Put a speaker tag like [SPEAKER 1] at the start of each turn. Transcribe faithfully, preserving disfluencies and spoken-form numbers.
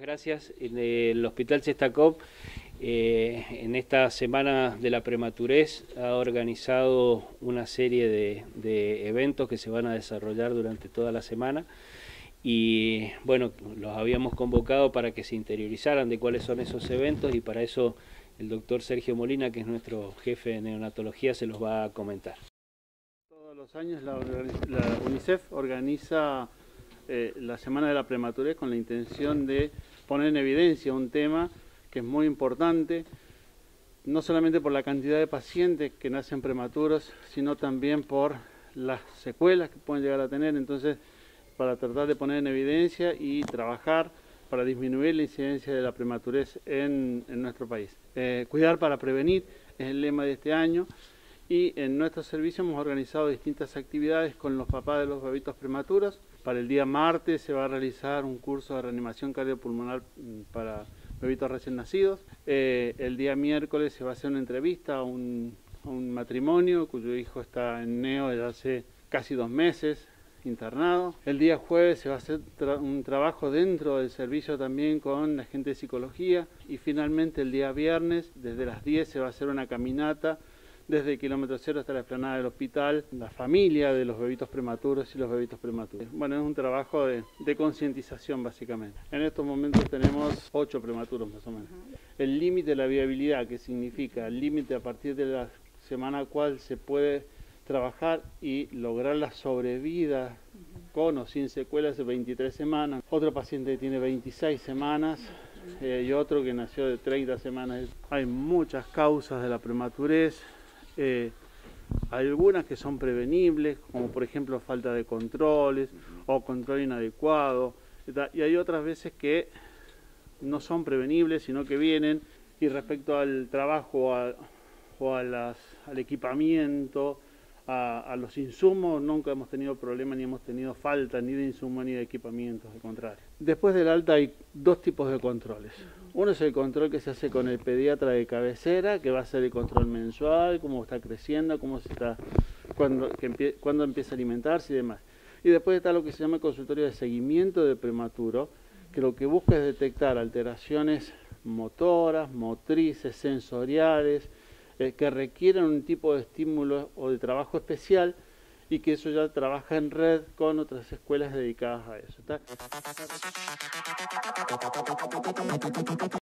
[SPEAKER 1] Gracias. En el Hospital Chestakov, eh, en esta semana de la prematurez, ha organizado una serie de, de eventos que se van a desarrollar durante toda la semana. Y bueno, los habíamos convocado para que se interiorizaran de cuáles son esos eventos, y para eso el doctor Sergio Molina, que es nuestro jefe de neonatología, se los va a comentar.
[SPEAKER 2] Todos los años la, la UNICEF organiza eh, la Semana de la Prematurez con la intención de poner en evidencia un tema que es muy importante, no solamente por la cantidad de pacientes que nacen prematuros, sino también por las secuelas que pueden llegar a tener. Entonces, para tratar de poner en evidencia y trabajar para disminuir la incidencia de la prematurez en, en nuestro país. Eh, cuidar para prevenir es el lema de este año, y en nuestro servicio hemos organizado distintas actividades con los papás de los bebitos prematuros. Para el día martes se va a realizar un curso de reanimación cardiopulmonar para bebitos recién nacidos. Eh, el día miércoles se va a hacer una entrevista a un, a un matrimonio cuyo hijo está en neo desde hace casi dos meses. Internado. El día jueves se va a hacer tra un trabajo dentro del servicio también con la gente de psicología, y finalmente el día viernes desde las diez se va a hacer una caminata desde el kilómetro cero hasta la explanada del hospital, la familia de los bebitos prematuros y los bebitos prematuros. Bueno, es un trabajo de, de concientización básicamente. En estos momentos tenemos ocho prematuros más o menos. El límite de la viabilidad, que significa el límite a partir de la semana cual se puede trabajar y lograr la sobrevida con o sin secuelas de veintitrés semanas. Otro paciente que tiene veintiséis semanas eh, y otro que nació de treinta semanas. Hay muchas causas de la prematurez, eh, algunas que son prevenibles, como por ejemplo falta de controles o control inadecuado, y hay otras veces que no son prevenibles, sino que vienen, y respecto al trabajo a, o a las, al equipamiento, A, a los insumos, nunca hemos tenido problemas ni hemos tenido falta ni de insumos ni de equipamientos, al contrario. Después del alta hay dos tipos de controles. Uno es el control que se hace con el pediatra de cabecera, que va a ser el control mensual, cómo está creciendo, cómo se está, cuándo, que empie, cuándo empieza a alimentarse y demás. Y después está lo que se llama el consultorio de seguimiento de prematuro, que lo que busca es detectar alteraciones motoras, motrices, sensoriales, Eh, que requieren un tipo de estímulo o de trabajo especial, y que eso ya trabaja en red con otras escuelas dedicadas a eso. ¿Está?